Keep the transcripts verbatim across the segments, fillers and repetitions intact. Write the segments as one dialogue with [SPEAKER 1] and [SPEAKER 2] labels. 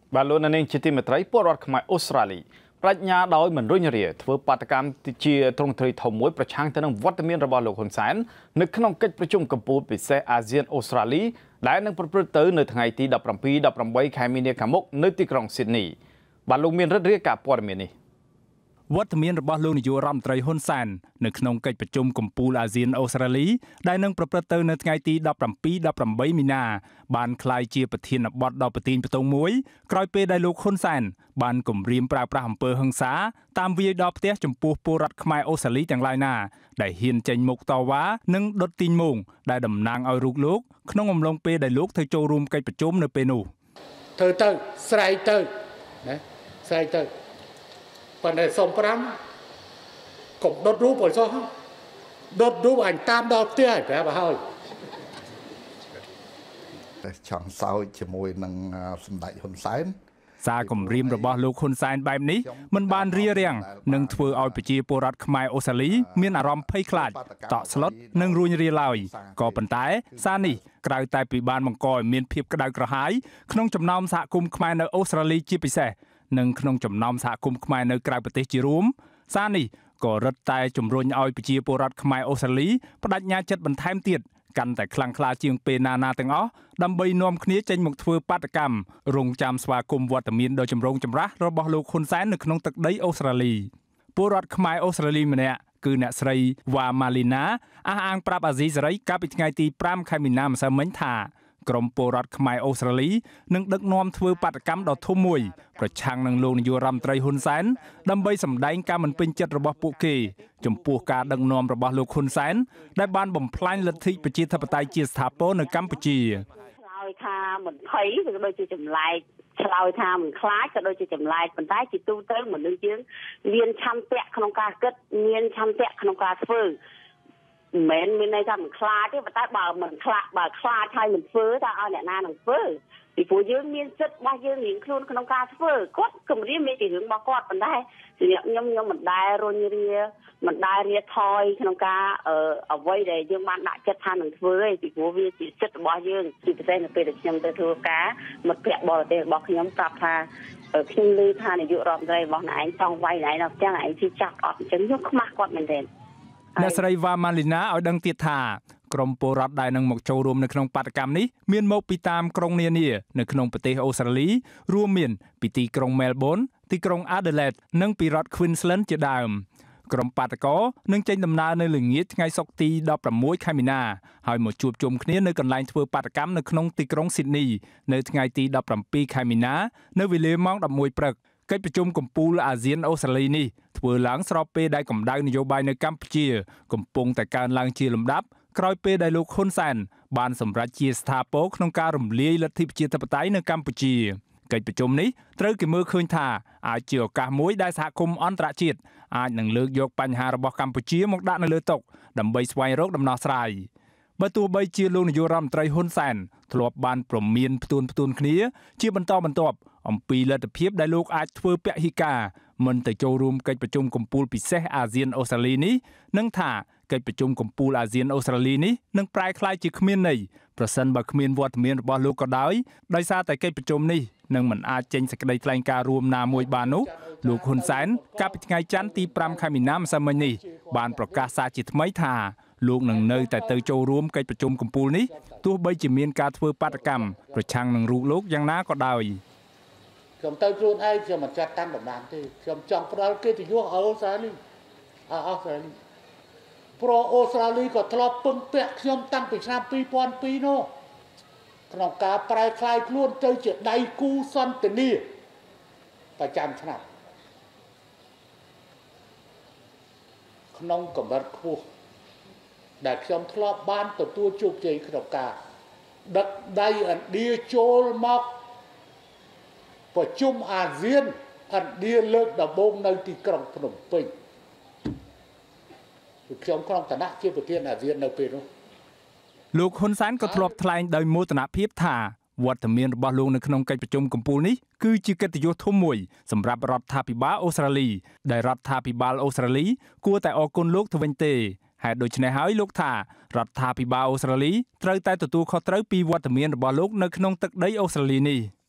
[SPEAKER 1] បាទលោកនាងជាទីមេត្រីពលរដ្ឋខ្មែរអូស្ត្រាលីប្រាជ្ញាដោយមិនរុញរាធ្វើបាតកម្មជាទ្រង់ទ្រាយធំមួយប្រឆាំងទៅនឹងវត្តមានរបស់លោកហ៊ុនសែននៅក្នុងកិច្ចប្រជុំកំពូលពិសេសអាស៊ានអូស្ត្រាលីដែលនឹងប្រព្រឹត្តទៅនៅថ្ងៃទីដប់ប្រាំពីរ ដប់ប្រាំបី ខែមីនាខាងមុខនៅទីក្រុងស៊ីដនីបាទលោកមានរិទ្ធរាយការណ៍ព័ត៌មាននេះវត្តមានរបស់លោកនាយករដ្ឋមន្ត្រីហ៊ុនសែននៅក្នុងកិច្ចប្រជុំកំពូលអាស៊ានអូស្ត្រាលីដែលនឹងប្រព្រឹត្តទៅនៅថ្ងៃទីដប់ប្រាំពីរ ដប់ប្រាំបី មីនាបានក្លាយជាប្រធានបទដ៏ប្រទីនប្រទង់មួយក្រោយពេលដែលលោកហ៊ុនសែនបានគំរាមប្រើប្រាស់អំពើហិង្សាតាមវាយដល់ផ្ទះចំពោះពលរដ្ឋខ្មែរអូស្ត្រាលីទាំងឡាយណាដែលហ៊ានចេញមុខតវ៉ានិងដុតទីងម៉ោងដែលតំណាងឲ្យរូបលោកក្នុងអំឡុងពេលដែលលោកធ្វើចូលរួមកិច្ចប្រជុំនៅពេលនោះ
[SPEAKER 2] ធ្វើទៅស្រែកទៅណាស្រែកទៅប៉ុន្តែសុំប្រាំកុំដុតរូបឲ្យសោះដុតរូបអញតាមដល់ផ្ទះប្រាប់ឲ្យហើយ
[SPEAKER 3] ចង់សើចជាមួយនឹងសម្ដេចហ៊ុនសែន
[SPEAKER 1] សារគម្រាមរបស់លោកហ៊ុនសែនបែបនេះមិនបានរារាំងនឹងធ្វើឲ្យប្រជាពលរដ្ឋខ្មែរអូស្ត្រាលីមានអារម្មណ៍ភ័យខ្លាចតក់ស្លុតនិងរួញរាឡើយក៏ប៉ុន្តែសារនេះក្រៅតែពីបានបង្កឲ្យមានភាពក្តៅក្រហាយក្នុងចំណោមសហគមន៍ខ្មែរនៅអូស្ត្រាលីជាពិសេសនិងក្នុងចំណោមសហគមន៍ខ្មែរនៅក្រៅប្រទេសជារួមសារនេះក៏រឹតតែជំរុញឲ្យប្រជាពលរដ្ឋខ្មែរអូស្ត្រាលីបដិញ្ញាចិត្តបន្ថែមទៀតកាន់តែខ្លាំងក្លាជាងពេលណាណាទាំងអស់ដើម្បីនាំគ្នាចេញមកធ្វើបាតកម្មរងចាំស្វាគមន៍វត្តមានដ៏ចម្រូងចម្រាសរបស់លោកហ៊ុនសែននៅក្នុងទឹកដីអូស្ត្រាលីពលរដ្ឋខ្មែរអូស្ត្រាលីម្នាក់គឺអ្នកស្រីវ៉ាម៉ាលីណាអះអាងប្រាប់អាស៊ីសេរីកាលពីថ្ងៃទីប្រាំខែមីនាម្សិលមិញថាក្រុមពលរដ្ឋខ្មែរអូស្ត្រាលីនឹងដឹកនាំធ្វើបាតកម្មដ៏ធំមួយប្រឆាំងនឹងលោកនាយករដ្ឋមន្ត្រីហ៊ុនសែនដើម្បីសម្ដែងការមិនពេញចិត្តរបស់ពួកគេចំពោះការដឹកនាំរបស់លោកហ៊ុនសែនដែលបានបំផ្លាញលទ្ធិប្រជាធិបតេយ្យជាស្ថាពរនៅកម្ពុជា
[SPEAKER 4] ឆ្លើយថាមិនភ័យក៏ដូចជាចម្លែកឆ្លើយថាមិនខ្លាចក៏ដូចជាចម្លែកប៉ុន្តែជាទូទៅមនុស្សយើងមានឆន្ទៈក្នុងការគិតមានឆន្ទៈក្នុងការធ្វើមិនមែនមានន័យថាមិនខ្លាចទេប៉ុន្តែបើមិនខ្លាចបើខ្លាចហើយមិនធ្វើតើឲ្យអ្នកណានឹងធ្វើពីព្រោះយើងមានសិទ្ធិរបស់យើងរៀងខ្លួនក្នុងការធ្វើគាត់គម្រាមមានជារឿងរបស់គាត់ប៉ុន្តែខ្ញុំខ្ញុំមិនដែលរុញរាមិនដែលរាថយក្នុងការអ្វីដែលយើងបានដាក់ចិត្តថានឹងធ្វើទេពីព្រោះវាជាសិទ្ធិរបស់យើងជាពិសេសនៅពេលដែលខ្ញុំទៅធ្វើការមិត្តភ័ក្តិបរទេសរបស់ខ្ញុំប្រាប់ថាខ្ញុំឮថានាយករដ្ឋមន្ត្រីរបស់ណែឯងចង់វាយណែដល់ផ្ទះឯងជិះចាប់អត់អញ្ចឹងខ្ញុំខ្មាស់គាត់មែនទេ
[SPEAKER 1] អ្នកស្រីវ៉ាម៉ាលីណាឲ្យដឹងទៀតថាក្រុមពលរដ្ឋដែលនឹងមកចូលរួមនៅក្នុងបាតកម្មនេះមានមកពីតាមក្រុងនានានៅក្នុងប្រទេសអូស្ត្រាលីរួមមានពីទីក្រុងមែលប៊នទីក្រុងអាដេលេដនិងពីរដ្ឋ Queensland ជាដើមក្រុមបាតកោនឹងចេញដំណើរនៅល្ងាចថ្ងៃសុក្រទីដប់ប្រាំមួយខែមីនាហើយមកជួបជុំគ្នានៅកន្លែងធ្វើបាតកម្មនៅក្នុងទីក្រុងស៊ីដនីនៅថ្ងៃទីដប់ប្រាំពីរខែមីនានៅវេលាម៉ោងដប់មួយព្រឹកកិច្ចប្រជុំកំពូលអាស៊ានអូស្ត្រាលីនេះធ្វើឡើងស្របពេលដែលកម្ដៅនយោបាយនៅកម្ពុជាកំពុងតែកើនឡើងជាលំដាប់ក្រោយពេលដែលលោកហ៊ុនសែនបានសម្រេចជាស្ថាពរក្នុងការរំលាយលទ្ធិប្រជាធិបតេយ្យនៅកម្ពុជាកិច្ចប្រជុំនេះត្រូវគេមើលឃើញថាអាចជាឱកាសមួយដែលសហគមន៍អន្តរជាតិអាចនឹងលើកយកបញ្ហារបស់កម្ពុជាមកដាក់នៅលើតុដើម្បីស្វែងរកដំណោះស្រាយបើទោះបីជាលោកនាយករដ្ឋមន្ត្រីហ៊ុនសែនធ្លាប់បានប្រមានផ្ទួនផ្ទួនគ្នាជាបន្តបន្ទាប់អំពីលទ្ធភាពដែលលោកអាចធ្វើពហិការមិនទៅចូលរួមកិច្ចប្រជុំកំពូលពិសេសអាស៊ានអូស្ត្រាលីនេះនឹងថាកិច្ចប្រជុំកំពូលអាស៊ានអូស្ត្រាលីនេះនឹងប្រែក្លាយជាគ្មានន័យប្រសិនបើគ្មានវត្តមានរបស់លោកក៏ដោយដោយសារតែកិច្ចប្រជុំនេះនឹងមិនអាចចេញសេចក្តីថ្លែងការណ៍រួមណាមួយបាននោះលោកហ៊ុនសែនកាលពីថ្ងៃច័ន្ទទីប្រាំខែមីនាម្សិលមិញនេះបានប្រកាសសារជាថ្មីថាលោកនឹងនៅតែទៅចូលរួមកិច្ចប្រជុំកំពូលនេះទោះបីជាមានការធ្វើបាតកម្មប្រឆាំងនឹងរូបលោកយ៉ាងណាក៏ដោយ
[SPEAKER 2] ខ្ញុំទៅខ្លួនឯងខ្ញុំមិនចាត់តាំងតំណាងទេខ្ញុំចង់ផ្ដល់កិត្តិយសអូស្ត្រាលីអូស្ត្រាលីប្រអូស្ត្រាលីក៏ធ្លាប់ពឹងពាក់ខ្ញុំតាំងពីឆ្នាំពីរពាន់ពីរនោះក្នុងការប្រែក្លាយខ្លួនទៅជាដៃគូសន្តិនិកប្រចាំឆ្នាំក្នុងកម្រិតខ្ពស់ដែលខ្ញុំធ្លាប់បានទទួលជោគជ័យក្នុងការដឹកដៃឥណ្ឌាចូលមកប្រជុំអាស៊ានឥណ្ឌាលើកដំបូងនៅទីក្រុងភ្នំពេញខ្ញុំក្នុងឋានៈជាប្រធានអាស៊ាននៅពេលនោះ
[SPEAKER 1] លោកហ៊ុនសែនក៏ធ្លាប់ថ្លែងដោយមោទនភាពថាវត្តមានរបស់លោកនៅក្នុងកិច្ចប្រជុំកំពូលនេះគឺជាកិត្តិយសធំមួយសម្រាប់រដ្ឋាភិបាលអូស្ត្រាលីដែលរដ្ឋាភិបាលអូស្ត្រាលីគួរតែអរគុណលោកទៅវិញទេហេតុដូច្នេះហើយលោកថារដ្ឋាភិបាលអូស្ត្រាលីត្រូវតែទទួលខុសត្រូវពីវត្តមានរបស់លោកនៅក្នុងទឹកដីអូស្ត្រាលីនេះ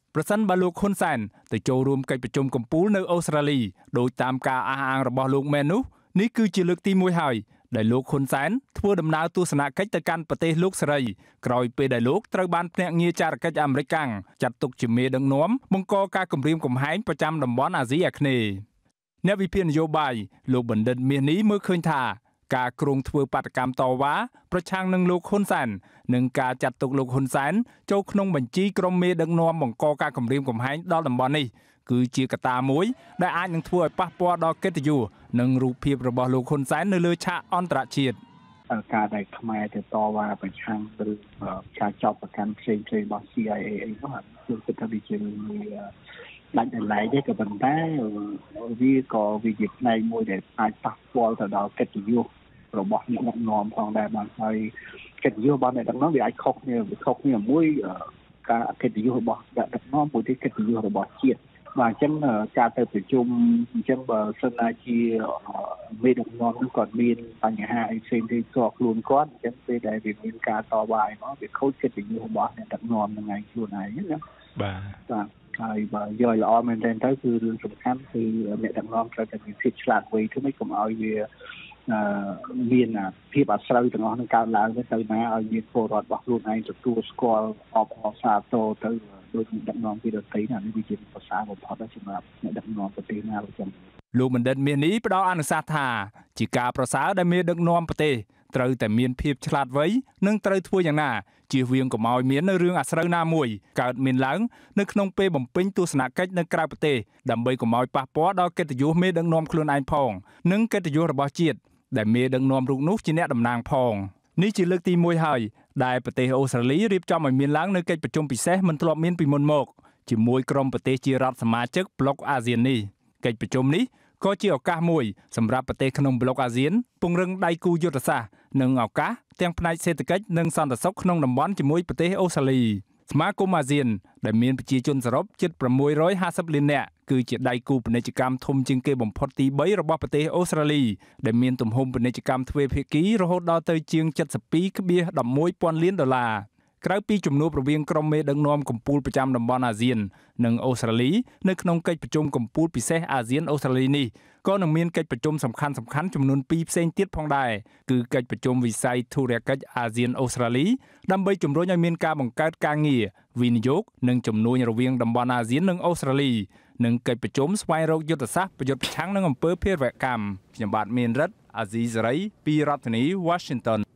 [SPEAKER 1] ប្រសិនបើលោកហ៊ុនសែនទៅចូលរួមកិច្ចប្រជុំកំពូលនៅអូស្ត្រាលីដោយតាមការអះអាងរបស់លោកមែននោះនេះគឺជាលើកទីមួយហើយដែលលោកហ៊ុនសែនធ្វើដំណើរទស្សនកិច្ចទៅកាន់ប្រទេសលោកសេរីក្រោយពេលដែលលោកត្រូវបានភ្នាក់ងារចារកិច្ចអាមេរិកកាំងចាត់ទុកជាមេដឹកនាំបង្កការគំរាមកំហែងប្រចាំតំបន់អាស៊ីអាគ្នេយ៍អ្នកវិភាគនយោបាយលោកបណ្ឌិតមាសនេះមើលឃើញថាការគ្រោងធ្វើបាតកម្មតវ៉ាប្រឆាំងនឹងលោកហ៊ុនសែននិងការចាត់ទុកលោកហ៊ុនសែនចូលក្នុងបញ្ជីក្រុមមេដឹកនាំបង្កការគំរាមកំហែងដល់តំបន់នេះគឺជាកត្តាមួយដែលអាចនឹងធ្វើឲ្យប៉ះពាល់ដល់កិត្តិយសនិងរូបភាពរបស់លោកហ៊ុនសែននៅលើឆាកអន្តរជាតិ
[SPEAKER 5] ការដែលខ្មែរទៅតវ៉ាប្រឆាំងឬការចោទប្រកាន់ផ្សេងៗរបស់ C I A អីនោះគឺគិតថាវាជាដាច់ដោយឡែកទេក៏ប៉ុន្តែវាក៏វាជាផ្នែកមួយដែលអាចប៉ះពាល់ទៅដល់កិត្តិយសរបស់អ្នកដឹកនាំផងដែរបាទហើយកិត្តិយសរបស់អ្នកដឹកនាំវាអាចខុសគ្នាវាខុសគ្នាមួយការកិត្តិយសរបស់អ្នកដឹកនាំមួយទៀតកិត្តិយសរបស់ជាតិបាទអញ្ចឹងការទៅប្រជុំអញ្ចឹងបើសិនណាជាមេដឹកនាំនោះគាត់មានបញ្ហាអីផ្សេងៗផ្ទាល់ខ្លួនគាត់អញ្ចឹងពេលដែលវាមានការតវ៉ាឯនោះវាខូចកិត្តិយសរបស់អ្នកដឹកនាំនឹងឯងខ្លួនឯងណា
[SPEAKER 1] បាទ
[SPEAKER 5] បាទហើយបើយកឲ្យល្អមែនទែនទៅគឺរឿងសំខាន់គឺអ្នកដឹកនាំត្រូវតែមានភាពឆ្លាតវៃធ្វើម៉េចកុំឲ្យវាមានភាពអាស្រូវទាំងអស់នឹងកើតឡើងទៅទៅណាឲ្យមានពលរដ្ឋរបស់ខ្លួនឯងទទួលស្គាល់អបអរសាទរទៅដោយដឹកនាំពីរដ្ឋាភិបាលនេះវាជាភាសាបំផុតសម្រាប់អ្នកដឹកនាំប្រទេសណាប្រចាំ
[SPEAKER 1] លោកបណ្ឌិតមាសនេះផ្ដល់អនុសាសន៍ថាជាការប្រសើរដែលមានដឹកនាំប្រទេសត្រូវតែមានភាពឆ្លាតវៃនិងត្រូវធ្វើយ៉ាងណាជៀសវាងកុំឲ្យមានរឿងអាស្រូវណាមួយកើតមានឡើងនៅក្នុងពេលបំពេញទស្សនកិច្ចនៅក្រៅប្រទេសដើម្បីកុំឲ្យប៉ះពាល់ដល់កិត្តិយសមេដឹកនាំខ្លួនឯងផងនិងកិត្តិយសរបស់ជាតិដែលមេដឹកនាំរូបនោះជាអ្នកតំណាងផងនេះជាលើកទីមួយហើយដែលប្រទេសអូស្ត្រាលីរៀបចំឲ្យមានឡើងនៅកិច្ចប្រជុំពិសេសមិនធ្លាប់មានពីមុនមកជាមួយក្រុមប្រទេសជារដ្ឋសមាជិកប្លុកអាស៊ាននេះកិច្ចប្រជុំនេះក៏ជាឱកាសមួយសម្រាប់ប្រទេសក្នុងប្លុកអាស៊ានពង្រឹងដៃគូយុទ្ធសាស្ត្រនិងឱកាសទាំងផ្នែកសេដ្ឋកិច្ចនិងសន្តិសុខក្នុងតំបន់ជាមួយប្រទេសអូស្ត្រាលីសមាគមអាស៊ានដែលមានប្រជាជនសរុបជិតប្រាំមួយរយហាសិបលាននាក់គឺជាដៃគូពាណិជ្ជកម្មធំជាងគេបំផុតទីបីរបស់ប្រទេសអូស្ត្រាលីដែលមានទំហំពាណិជ្ជកម្មទ្វេភាគីរហូតដល់ទៅជាង 七十二點一一 ពាន់លានដុល្លារក្រៅពីជំនួបរវាងក្រុមមេដឹកនាំកម្ពុជាប្រចាំតំបន់អាស៊ាននិងអូស្ត្រាលីនៅក្នុងកិច្ចប្រជុំកម្ពុជាពិសេសអាស៊ានអូស្ត្រាលីនេះក៏នឹងមានកិច្ចប្រជុំសំខាន់ៗចំនួនពីរផ្សេងទៀតផងដែរគឺកិច្ចប្រជុំវិស័យធុរកិច្ចអាស៊ានអូស្ត្រាលីដើម្បីជំរុញឲ្យមានការបង្កើតការងារវិនិយោគនិងជំនួញរវាងតំបន់អាស៊ាននិងអូស្ត្រាលីនិងកិច្ចប្រជុំស្វែងរកយុទ្ធសាស្ត្រប្រយុទ្ធប្រឆាំងនឹងអំពើភេរវកម្មខ្ញុំបាទមានរិទ្ធអាស៊ីសេរីពីរដ្ឋធានី Washington